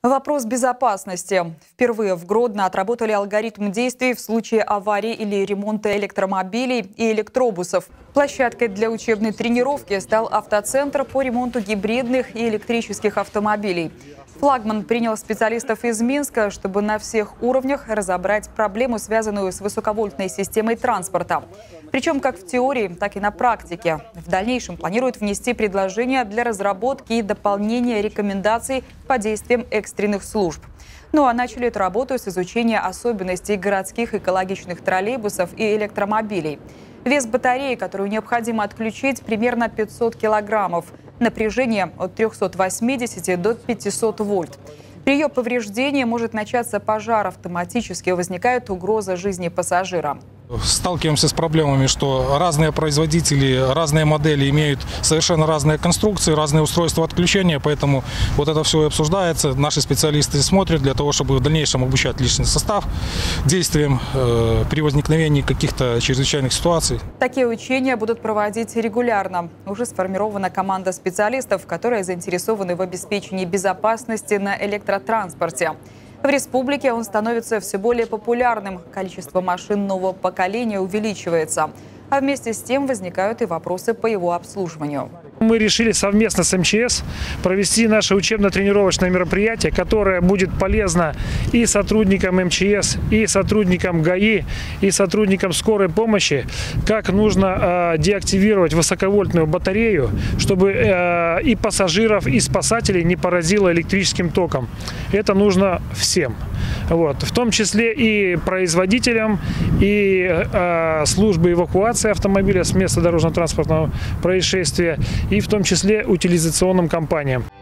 Вопрос безопасности. Впервые в Гродно отработали алгоритм действий в случае аварии или ремонта электромобилей и электробусов. Площадкой для учебной тренировки стал автоцентр по ремонту гибридных и электрических автомобилей. Флагман принял специалистов из Минска, чтобы на всех уровнях разобрать проблему, связанную с высоковольтной системой транспорта. Причем как в теории, так и на практике. В дальнейшем планируют внести предложения для разработки и дополнения рекомендаций по действиям экстренных служб. Ну а начали эту работу с изучения особенностей городских экологичных троллейбусов и электромобилей. Вес батареи, которую необходимо отключить, примерно 500 килограммов. Напряжение от 380 до 500 вольт. При ее повреждении может начаться пожар, автоматически возникает угроза жизни пассажира. Сталкиваемся с проблемами, что разные производители, разные модели имеют совершенно разные конструкции, разные устройства отключения, поэтому вот это все и обсуждается. Наши специалисты смотрят для того, чтобы в дальнейшем обучать личный состав действиям при возникновении каких-то чрезвычайных ситуаций. Такие учения будут проводить регулярно. Уже сформирована команда специалистов, которые заинтересованы в обеспечении безопасности на электротранспорте. В республике он становится все более популярным. Количество машин нового поколения увеличивается. А вместе с тем возникают и вопросы по его обслуживанию. Мы решили совместно с МЧС провести наше учебно-тренировочное мероприятие, которое будет полезно и сотрудникам МЧС, и сотрудникам ГАИ, и сотрудникам скорой помощи, как нужно деактивировать высоковольтную батарею, чтобы и пассажиров, и спасателей не поразило электрическим током. Это нужно всем. Вот. В том числе и производителям, и службы эвакуации автомобиля с места дорожно-транспортного происшествия, и в том числе утилизационным компаниям.